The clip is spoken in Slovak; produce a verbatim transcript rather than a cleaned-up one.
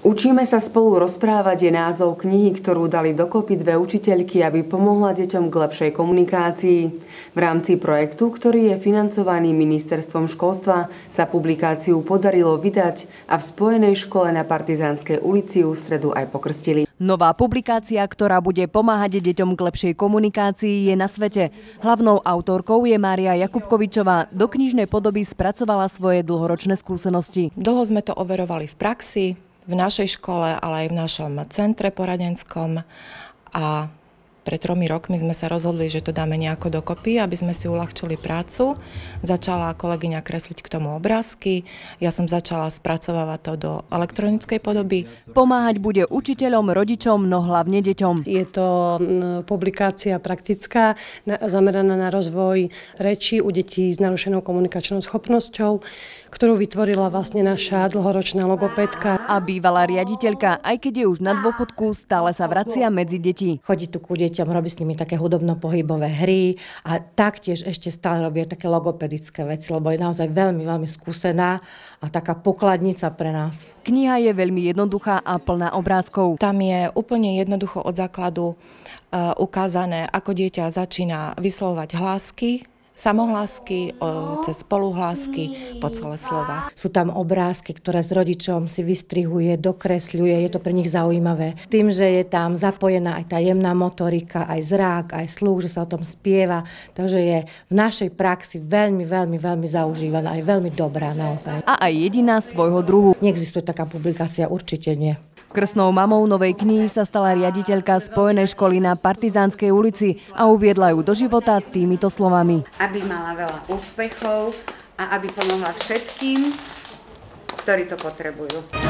Učíme sa spolu rozprávať je názov knihy, ktorú dali dokopy dve učiteľky, aby pomohla deťom k lepšej komunikácii. V rámci projektu, ktorý je financovaný Ministerstvom školstva, sa publikáciu podarilo vydať a v spojenej škole na Partizánskej ulici ju v stredu aj pokrstili. Nová publikácia, ktorá bude pomáhať deťom k lepšej komunikácii, je na svete. Hlavnou autorkou je Mária Jakubkovičová. Do knižnej podoby spracovala svoje dlhoročné skúsenosti. Dlho sme to overovali v praxi, v našej škole, ale aj v našom centre poradenskom, a pred tromi rokmi sme sa rozhodli, že to dáme nejako dokopy, aby sme si uľahčili prácu. Začala kolegyňa kresliť k tomu obrázky, ja som začala spracovávať to do elektronickej podoby. Pomáhať bude učiteľom, rodičom, no hlavne deťom. Je to publikácia praktická, zameraná na rozvoj reči u detí s narušenou komunikačnou schopnosťou, ktorú vytvorila vlastne naša dlhoročná logopédka. A bývalá riaditeľka, aj keď je už na dôchodku, stále sa vracia medzi deti. Chodí tu ku deťom, robí s nimi také hudobno-pohybové hry a taktiež ešte stále robí také logopedické veci, lebo je naozaj veľmi, veľmi skúsená a taká pokladnica pre nás. Kniha je veľmi jednoduchá a plná obrázkov. Tam je úplne jednoducho od základu uh, ukázané, ako dieťa začína vyslovovať hlásky, samohlásky, cez spoluhlásky, po celé slova. Sú tam obrázky, ktoré s rodičom si vystrihuje, dokresľuje, je to pre nich zaujímavé. Tým, že je tam zapojená aj tá jemná motorika, aj zrák, aj sluch, že sa o tom spieva, takže je v našej praxi veľmi, veľmi, veľmi zaužívaná, aj veľmi dobrá naozaj. A aj jediná svojho druhu. Neexistuje taká publikácia, určite nie. Krstnou mamou novej knihy sa stala riaditeľka spojenej školy na Partizánskej ulici a uviedla ju do života týmito slovami. Aby mala veľa úspechov a aby pomohla všetkým, ktorí to potrebujú.